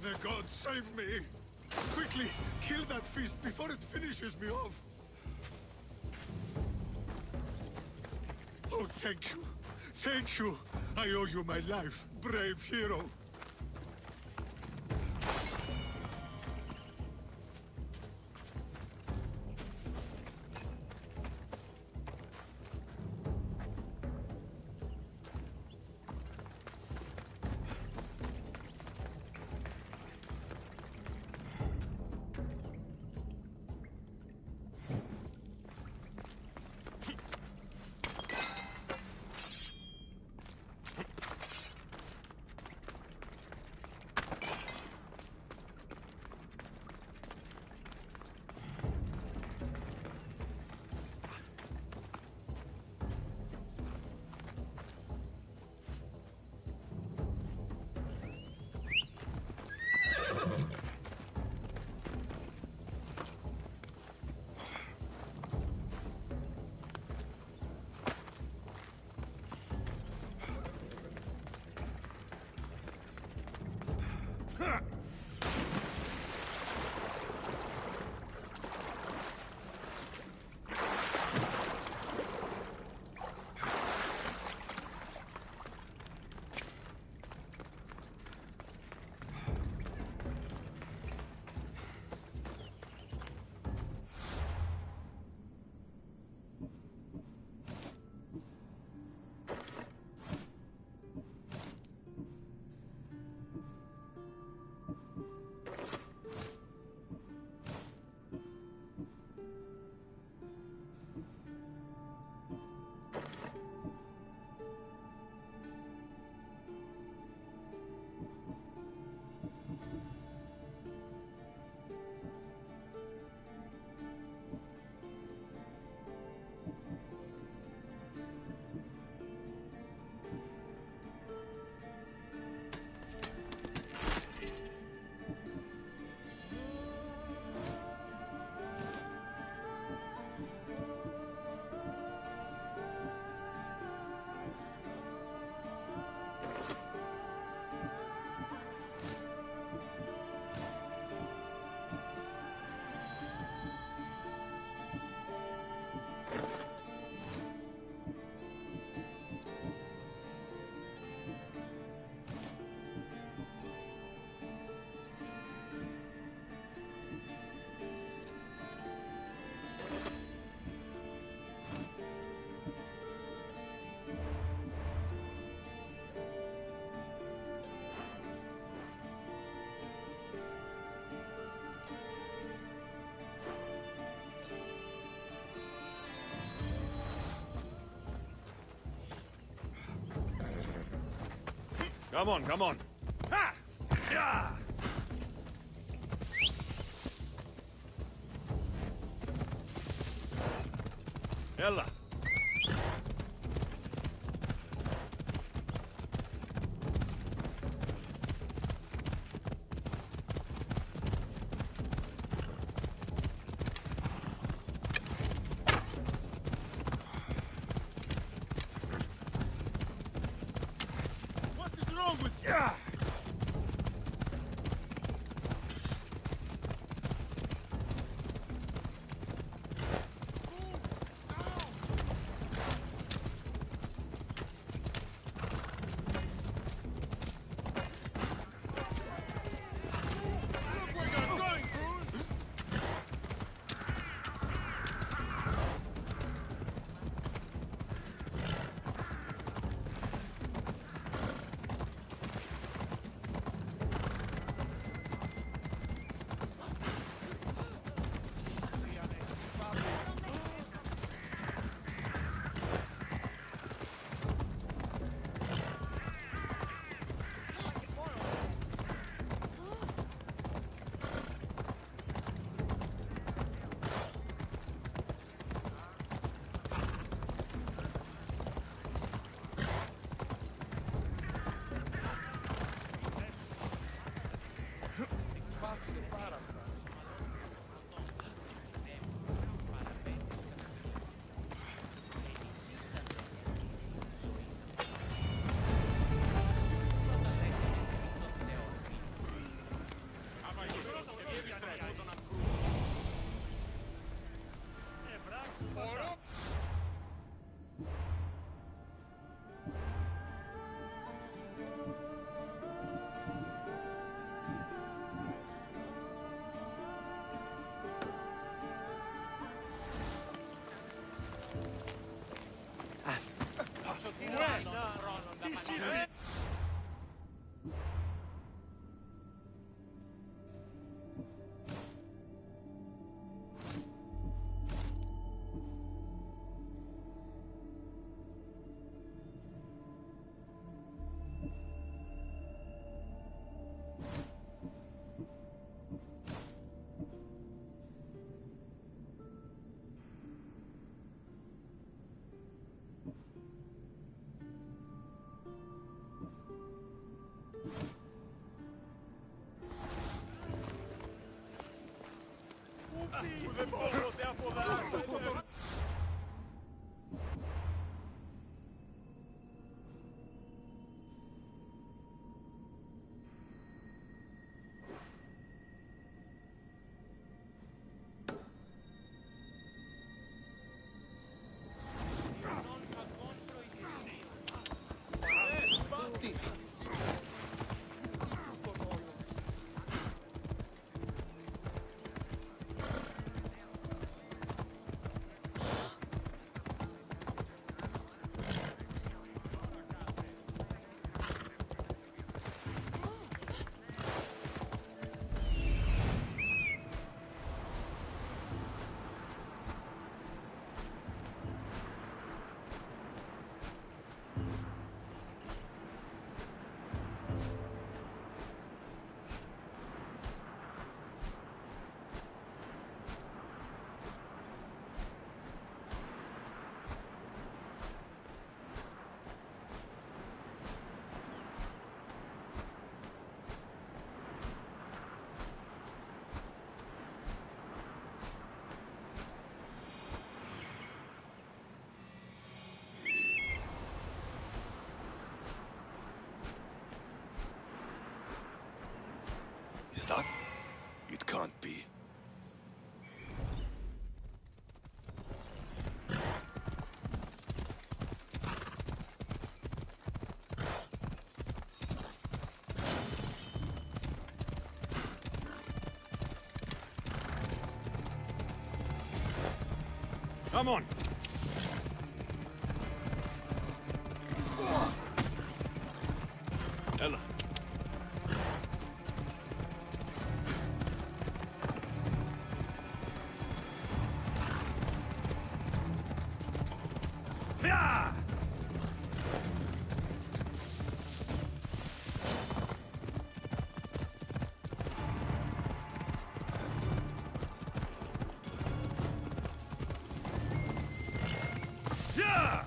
The gods save me! Quickly, kill that beast before it finishes me off! Oh, thank you. Thank you. I owe you my life, brave hero. Come on, come on. Ha! Yeah! يلا. Yeah! Is that? It can't be. Come on! Ella. Yeah! Yeah!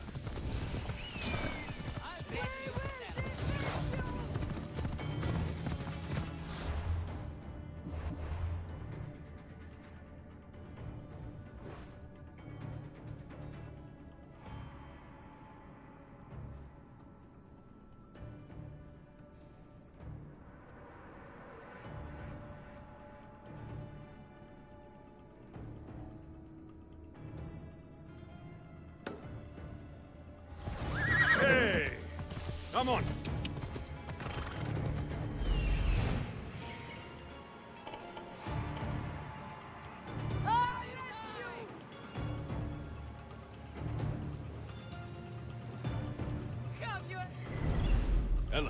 Hey! Come on! Ella.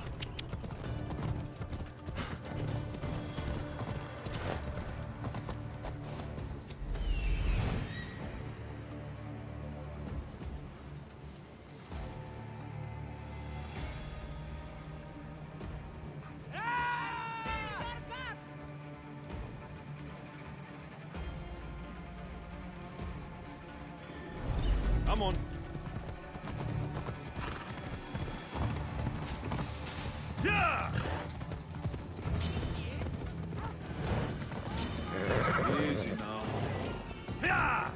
Come on. Yeah! Easy now. Yeah!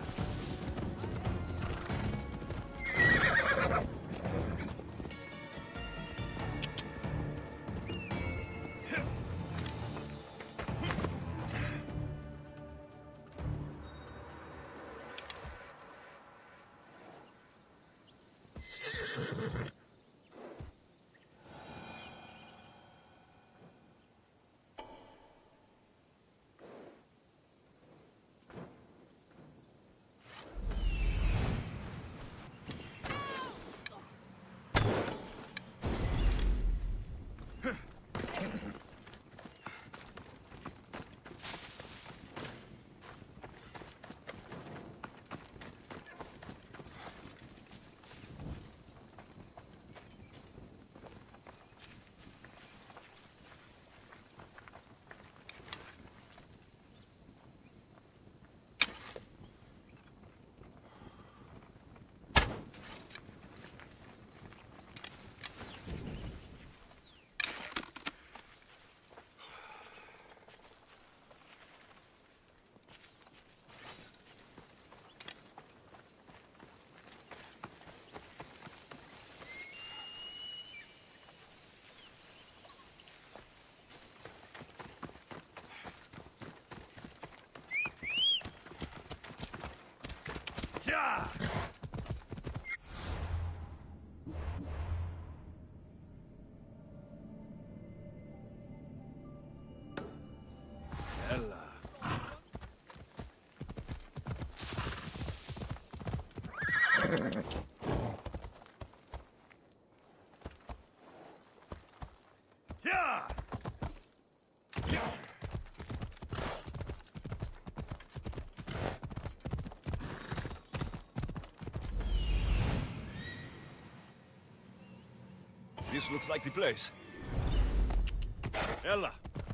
Yeah! Yeah! This looks like the place. Ella!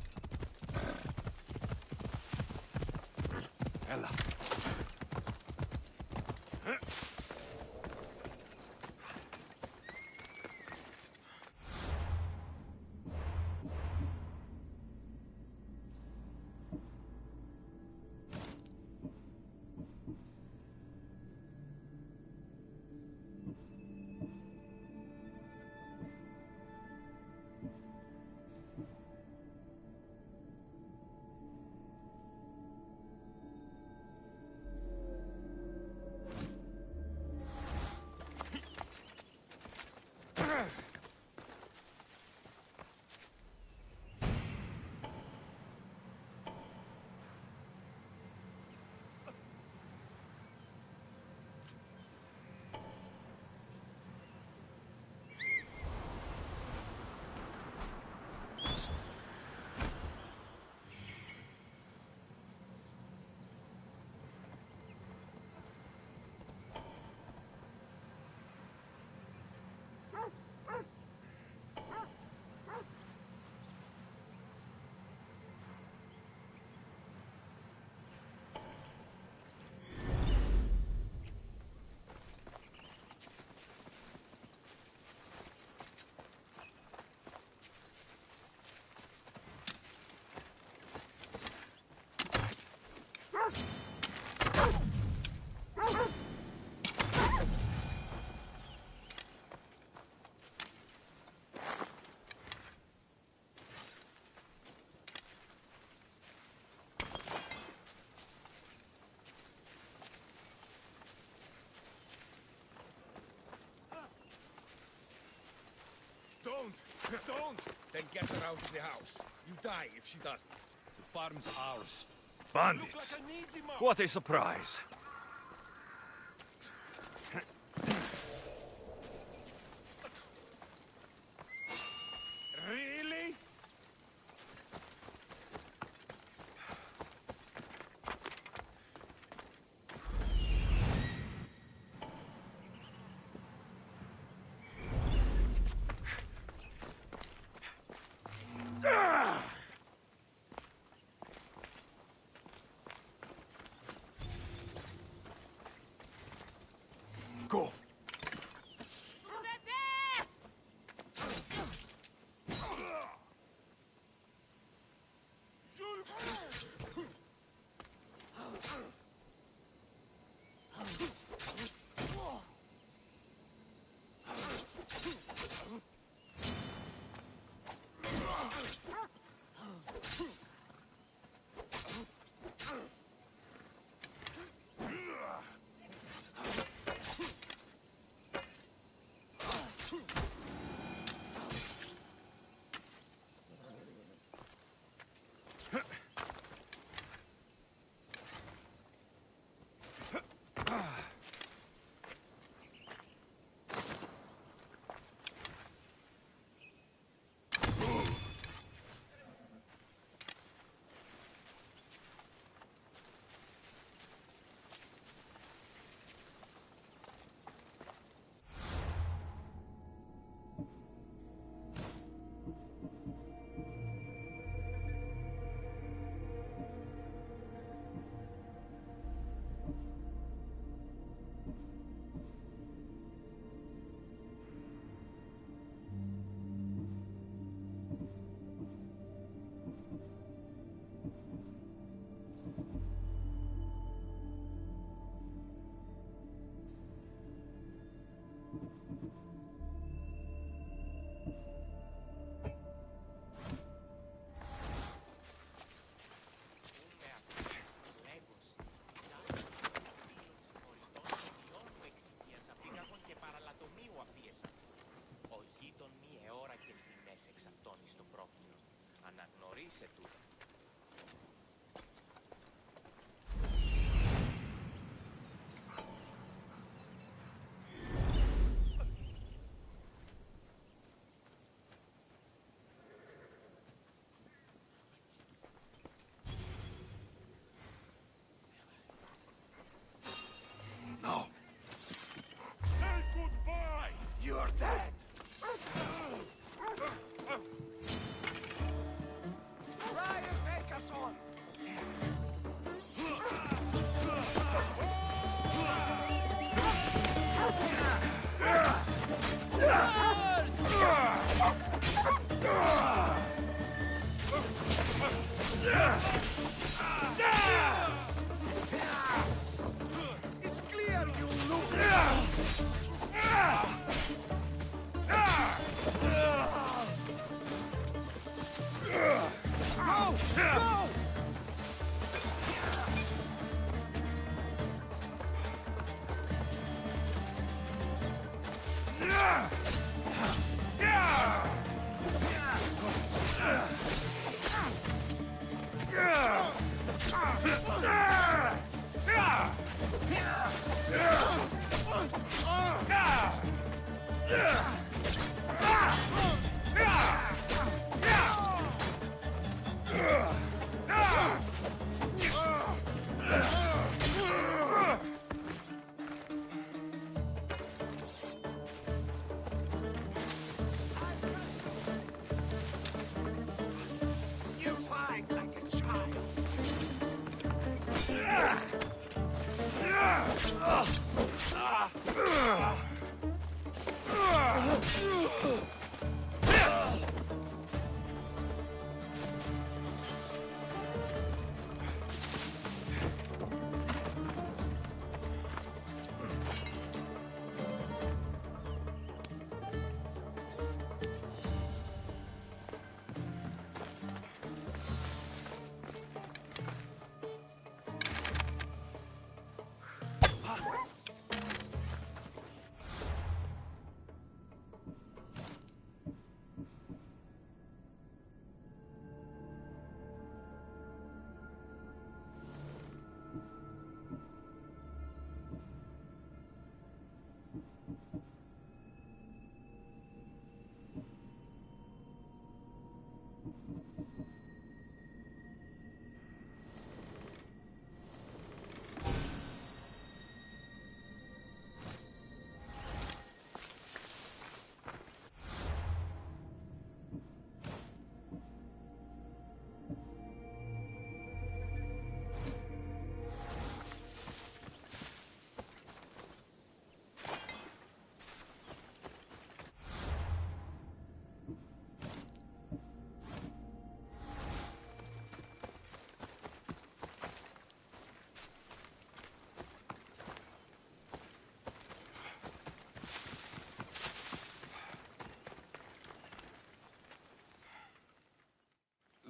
Ella! Don't! Then get her out of the house. You die if she doesn't. The farm's ours. Bandits! What a surprise! Really?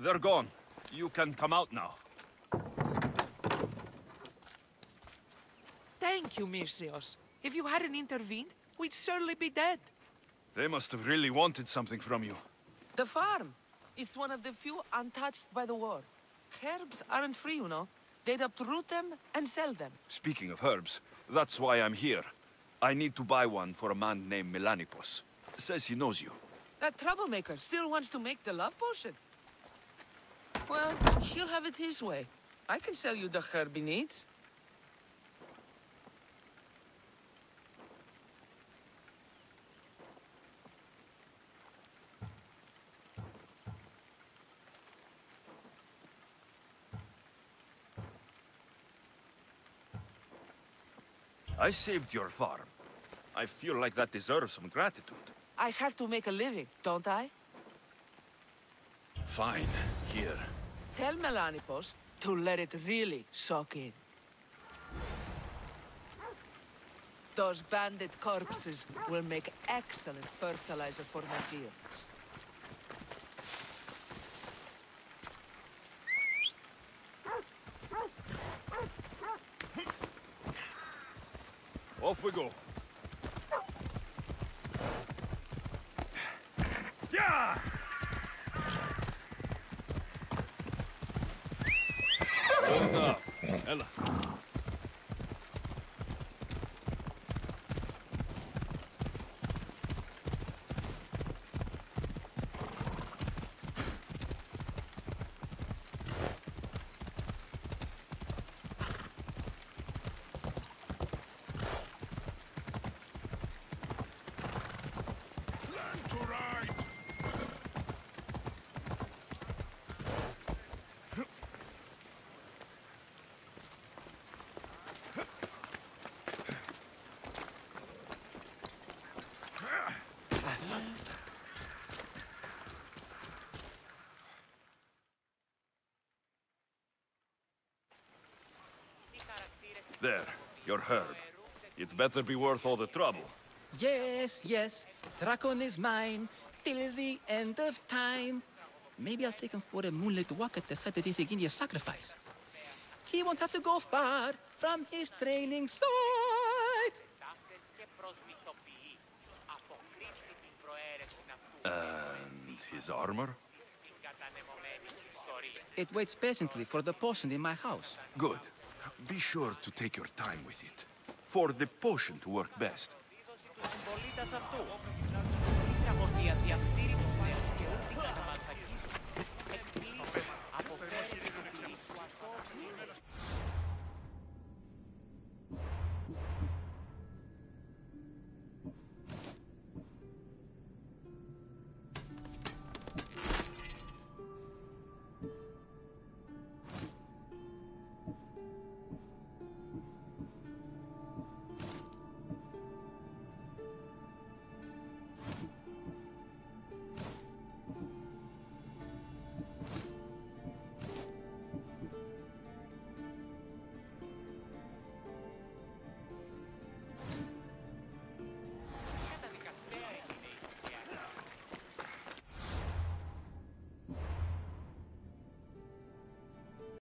They're gone. You can come out now. Thank you, Misthios. If you hadn't intervened, we'd surely be dead. They must have really wanted something from you. The farm. It's one of the few untouched by the war. Herbs aren't free, you know. They'd uproot them and sell them. Speaking of herbs, that's why I'm here. I need to buy one for a man named Melanipos. Says he knows you. That troublemaker still wants to make the love potion. Well, he'll have it his way. I can sell you the herb he needs. I saved your farm. I feel like that deserves some gratitude. I have to make a living, don't I? Fine. Here. Tell Melanipos to let it really soak in. Those bandit corpses will make excellent fertilizer for my fields. Off we go. Yeah! Hold up. Ella. There, your herb. It better be worth all the trouble. Yes, yes. Drakon is mine till the end of time. Maybe I'll take him for a moonlit walk at the site of Iphigenia's sacrifice. He won't have to go far from his training site. And his armor? It waits patiently for the potion in my house. Good. Be sure to take your time with it. For the potion to work best.